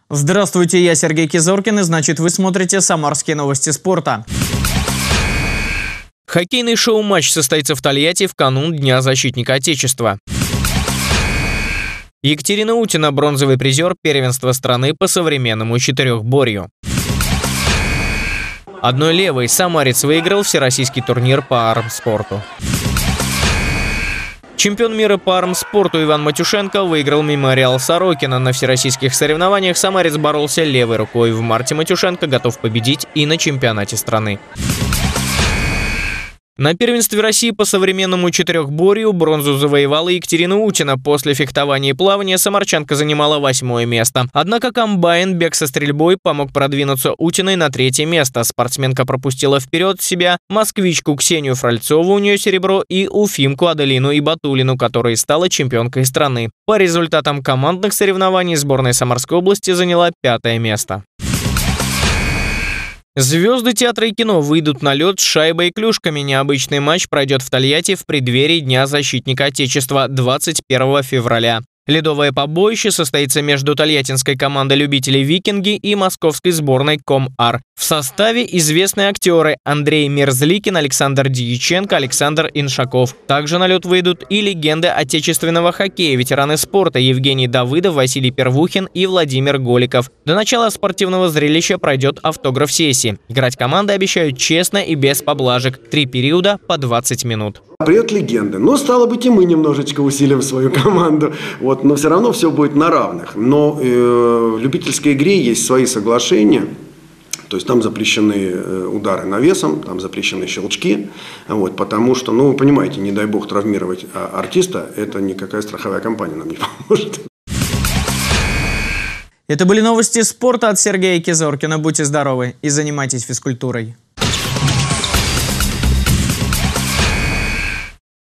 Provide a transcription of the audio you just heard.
Здравствуйте, я Сергей Кизоркин, и значит вы смотрите «Самарские новости спорта». Хоккейный шоу-матч состоится в Тольятти в канун Дня защитника Отечества. Екатерина Утина – бронзовый призер первенства страны по современному четырехборью. Одной левой самарец выиграл всероссийский турнир по армспорту. Чемпион мира по армспорту Иван Матюшенко выиграл мемориал Сорокина. На всероссийских соревнованиях самарец боролся левой рукой. В марте Матюшенко готов победить и на чемпионате страны. На первенстве России по современному четырехборью бронзу завоевала Екатерина Утина. После фехтования и плавания самарчанка занимала 8-е место. Однако комбайн, бег со стрельбой помог продвинуться Утиной на 3-е место. Спортсменка пропустила вперед себя москвичку Ксению Фральцову, у нее серебро, и уфимку Аделину Ибатуллину, которая стала чемпионкой страны. По результатам командных соревнований сборная Самарской области заняла 5-е место. Звезды театра и кино выйдут на лед с шайбой и клюшками. Необычный матч пройдет в Тольятти в преддверии Дня защитника Отечества 21 февраля. Ледовое побоище состоится между тольяттинской командой любителей «Викинги» и московской сборной «Ком-Ар». В составе известные актеры Андрей Мерзликин, Александр Дьяченко, Александр Иншаков. Также на лед выйдут и легенды отечественного хоккея, ветераны спорта Евгений Давыдов, Василий Первухин и Владимир Голиков. До начала спортивного зрелища пройдет автограф-сессия. Играть команды обещают честно и без поблажек. 3 периода по 20 минут. Придет легенды. Но, стало быть, и мы немножечко усилим свою команду. Но все равно все будет на равных. Но в любительской игре есть свои соглашения. То есть там запрещены удары навесом, там запрещены щелчки. Потому что, вы понимаете, не дай бог травмировать артиста, это никакая страховая компания нам не поможет. Это были новости спорта от Сергея Кизоркина. Будьте здоровы и занимайтесь физкультурой.